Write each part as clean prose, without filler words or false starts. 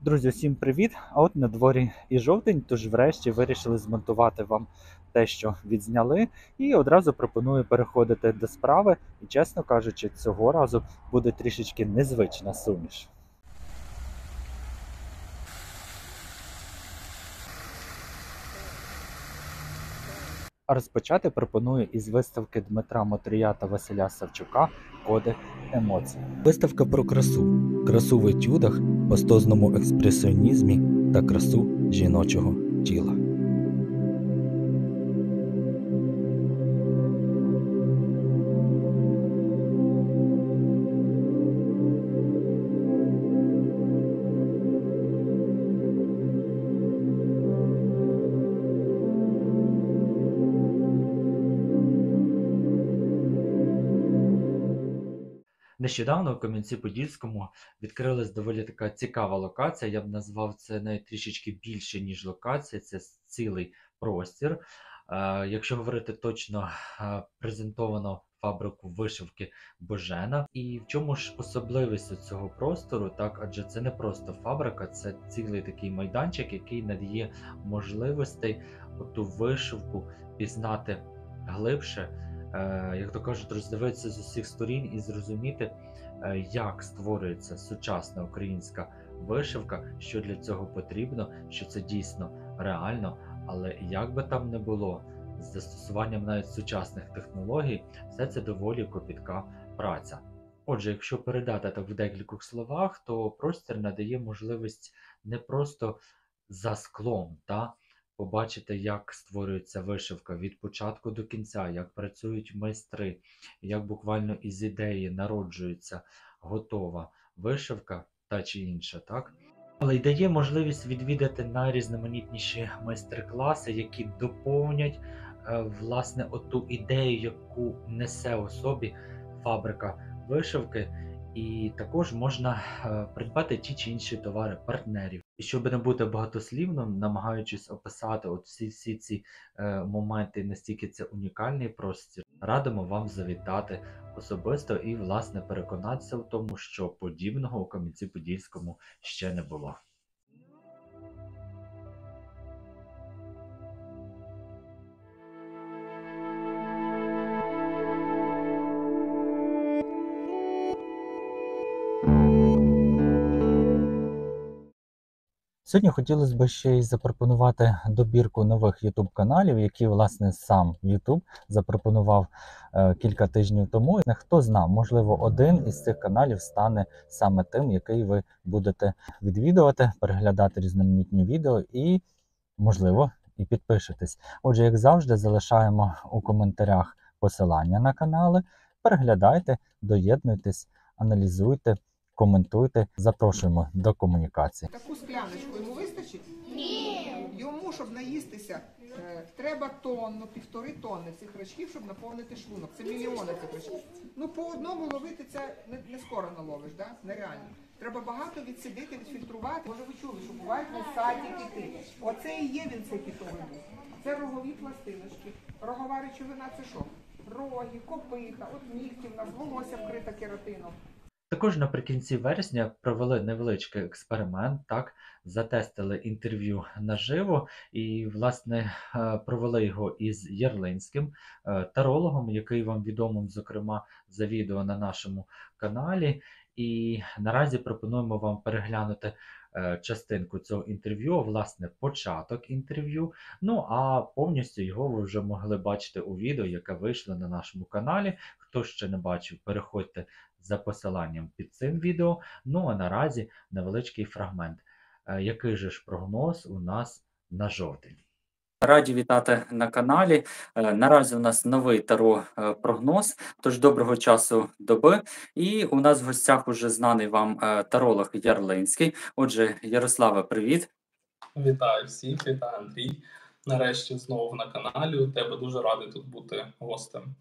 Друзі, всім привіт! А от на дворі і жовтень, тож врешті вирішили змонтувати вам те, що відзняли, і одразу пропоную переходити до справи. І, чесно кажучи, цього разу буде трішечки незвична суміш. А розпочати пропоную із виставки Дмитра Мотрія та Василя Савчука «Коди емоцій». Виставка про красу. Красу в етюдах, пастозному експресіонізмі та красу жіночого тіла. Нещодавно у Кам'янці-Подільському відкрилась доволі така цікава локація. Я б назвав це навіть трішечки більше, ніж локація. Це цілий простір. Якщо говорити точно, презентовано фабрику вишивки Божена. І в чому ж особливість цього простору? Так, адже це не просто фабрика, це цілий такий майданчик, який надає можливостей оту вишивку пізнати глибше. Як то кажуть, роздивитися з усіх сторін і зрозуміти, як створюється сучасна українська вишивка, що для цього потрібно, що це дійсно реально, але як би там не було, з застосуванням навіть сучасних технологій, все це доволі копітка праця. Отже, якщо передати так в декількох словах, то простір надає можливість не просто за склом, побачити, як створюється вишивка від початку до кінця, як працюють майстри, як буквально із ідеї народжується готова вишивка та чи інша, так? Але й дає можливість відвідати найрізноманітніші майстер-класи, які доповнять власне оту ідею, яку несе у собі фабрика вишивки. І також можна придбати ті чи інші товари партнерів. І щоб не бути багатослівним, намагаючись описати от всі ці моменти, настільки це унікальний простір, радимо вам завітати особисто і, власне, переконатися в тому, що подібного у Кам'янці-Подільському ще не було. Сьогодні хотілося б ще й запропонувати добірку нових YouTube-каналів, які, власне, сам YouTube запропонував кілька тижнів тому. Хто знає, можливо, один із цих каналів стане саме тим, який ви будете відвідувати, переглядати різноманітні відео і, можливо, і підпишетесь. Отже, як завжди, залишаємо у коментарях посилання на канали. Переглядайте, доєднуйтесь, аналізуйте, коментуйте, запрошуємо до комунікації. Таку скляночку йому вистачить? Ні. Йому, щоб наїстися, треба тонну, 1,5 тонни цих рачків, щоб наповнити шлунок. Це мільйони цих рачків. Ну, по одному ловити це не скоро наловиш, да? Нереально. Треба багато відсидити, відфільтрувати. Може, ви чули, що бувають несаті кити. Оце і є він, цей китовий був. Це рогові пластиночки. Рогова речовина – це що? Роги, копита, от нігті в нас, волосся вкрита кератином. Також наприкінці вересня провели невеличкий експеримент, затестили інтерв'ю наживо і, власне, провели його із Ярлинським тарологом, який вам відомий, зокрема, за відео на нашому каналі. І наразі пропонуємо вам переглянути частинку цього інтерв'ю, власне, початок інтерв'ю. Ну, а повністю його ви вже могли бачити у відео, яке вийшло на нашому каналі. Хто ще не бачив, переходьте за посиланням під цим відео. Ну, а наразі невеличкий фрагмент. Який же ж прогноз у нас на жовтень? Раді вітати на каналі. Наразі у нас новий таро-прогноз, тож доброго часу доби. І у нас в гостях уже знаний вам таролог Ярлинський. Отже, Ярославе, привіт. Вітаю всіх, вітаю Андрій. Нарешті знову на каналі. У тебе дуже радий тут бути гостем.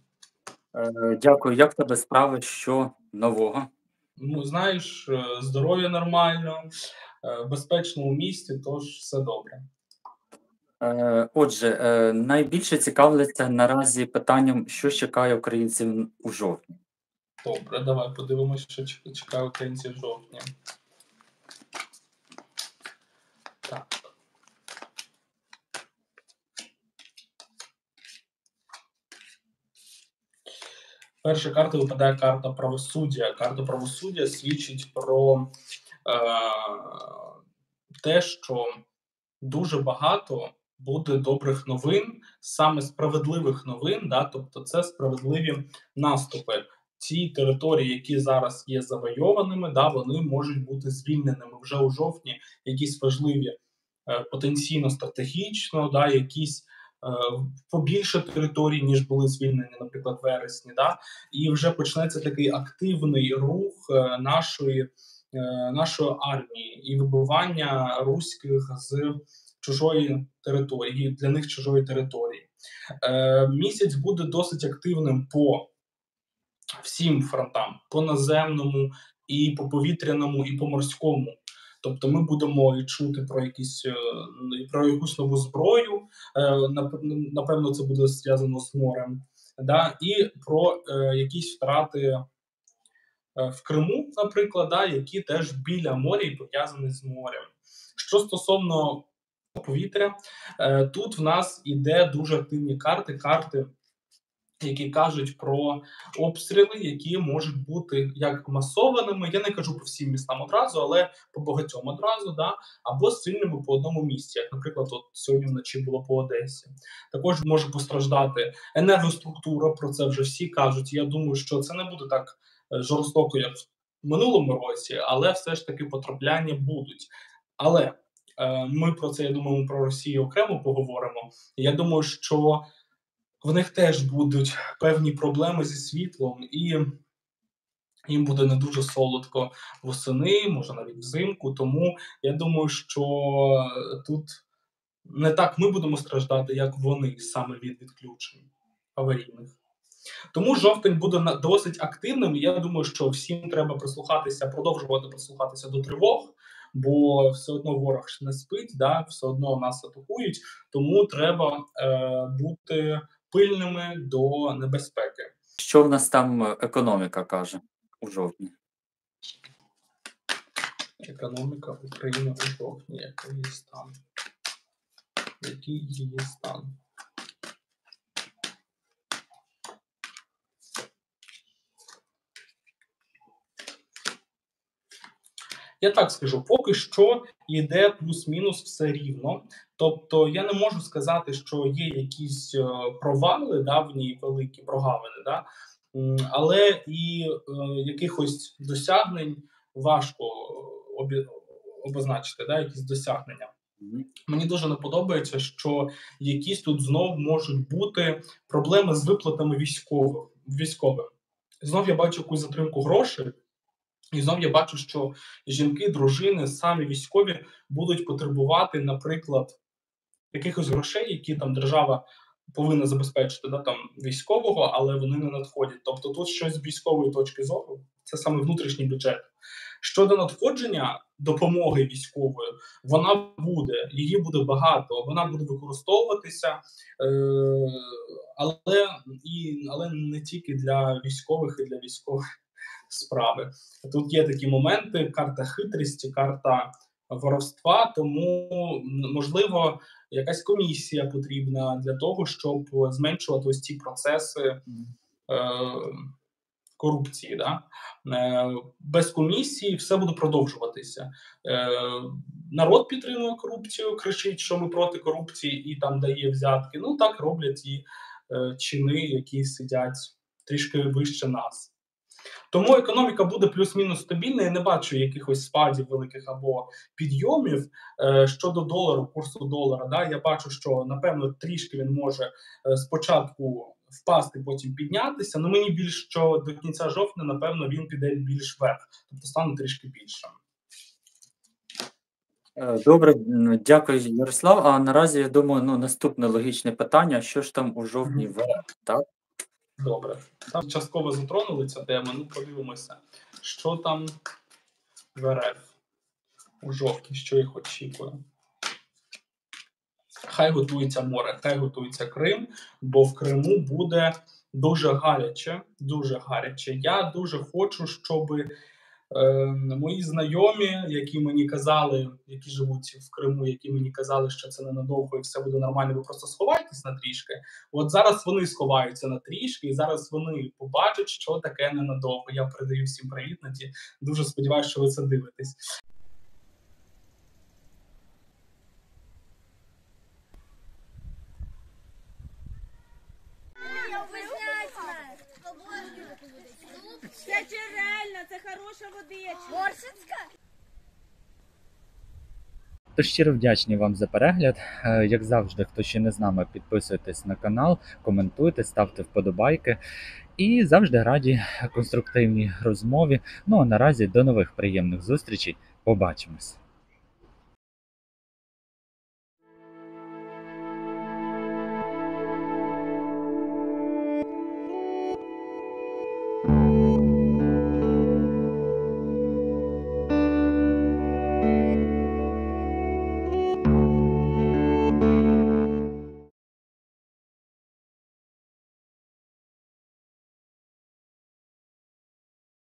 Дякую. Як в тебе справи? Що нового? Ну, знаєш, здоров'я нормально, в безпечному місті, тож все добре. Отже, найбільше цікавляться наразі питанням, що чекає українців у жовтні. Добре, давай подивимося, що чекає українців в жовтні. Перша карта випадає карта правосуддя. Карта правосуддя свідчить про те, що дуже багато буде добрих новин, саме справедливих новин, да, тобто це справедливі наступи. Ті території, які зараз є завойованими, да, вони можуть бути звільненими вже у жовтні, якісь важливі потенційно стратегічно, да, якісь побільше територій, ніж були звільнені, наприклад, в вересні, да, і вже почнеться такий активний рух нашої армії і вибивання руських з чужої території, для них чужої території. Місяць буде досить активним по всім фронтам: по наземному, і по повітряному, і по морському. Тобто ми будемо і чути про якусь нову зброю, напевно, це буде зв'язано з морем, да, і про якісь втрати в Криму, наприклад, да, які теж біля моря і пов'язані з морем. Що стосовно повітря, тут в нас іде дуже активні карти, які кажуть про обстріли, які можуть бути як масованими, я не кажу по всім містам одразу, але по багатьом одразу, да, або сильними по одному місці, як, наприклад, от сьогодні вночі було по Одесі. Також може постраждати енергоструктура, про це вже всі кажуть. Я думаю, що це не буде так жорстоко, як в минулому році, але все ж таки потрапляння будуть. Але ми про це, я думаю, про Росію окремо поговоримо. Я думаю, що в них теж будуть певні проблеми зі світлом, і їм буде не дуже солодко восени, може навіть взимку. Тому я думаю, що тут не так ми будемо страждати, як вони саме від відключень аварійних. Тому жовтень буде досить активним, і я думаю, що всім треба продовжувати прислухатися до тривог, бо все одно ворог не спить, да, все одно нас атакують, тому треба бути пильними до небезпеки. Що в нас там економіка каже у жовтні? Економіка України у жовтні, який її стан? Який її стан? Я так скажу, поки що йде плюс-мінус все рівно. Тобто я не можу сказати, що є якісь провали, да, в ній великі прогавини, да, але і якихось досягнень важко обозначити, да, якісь досягнення. Мені дуже не подобається, що якісь тут знов можуть бути проблеми з виплатами військовим. Знов я бачу якусь затримку грошей. І знов я бачу, що жінки, дружини, самі військові будуть потребувати, наприклад, якихось грошей, які там держава повинна забезпечити, да, там, військового, але вони не надходять. Тобто тут щось з військової точки зору, це саме внутрішній бюджет. Щодо надходження допомоги військової, вона буде, її буде багато, вона буде використовуватися, але не тільки для військових і для військових справи. Тут є такі моменти: карта хитрості, карта воровства, тому, можливо, якась комісія потрібна для того, щоб зменшувати ось ці процеси корупції. Да? Без комісії все буде продовжуватися. Народ підтримує корупцію, кричить, що ми проти корупції, і там дає взятки. Ну, так роблять і чини, які сидять трішки вище нас. Тому економіка буде плюс-мінус стабільна, я не бачу якихось спадів великих або підйомів. Щодо долару, курсу долара, да, я бачу, що, напевно, трішки він може спочатку впасти, потім піднятися, але мені більше, що до кінця жовтня, напевно, він піде більш вверх, тобто стане трішки більшим. Добре, дякую, Ярослав. А наразі, я думаю, наступне логічне питання: що ж там у жовтні ВРФ, так? Добре. Там частково затронули цю тему, подивимося, що там в РФ у жовтні, що їх очікує. Хай готується море, хай готується Крим, бо в Криму буде дуже гаряче, дуже гаряче. Я дуже хочу, щоб Мої знайомі, які мені казали, які живуть в Криму, які мені казали, що це ненадовго і все буде нормально, ви просто сховайтесь на трішки. От зараз вони сховаються на трішки, і зараз вони побачать, що таке ненадовго. Я передаю всім привіт, Наді. Дуже сподіваюся, що ви це дивитесь. Це джерельна, це хороша водичка. Моршинська? Тож щиро вдячні вам за перегляд. Як завжди, хто ще не з нами, підписуйтесь на канал, коментуйте, ставте вподобайки. І завжди раді конструктивній розмові. Ну а наразі до нових приємних зустрічей. Побачимось!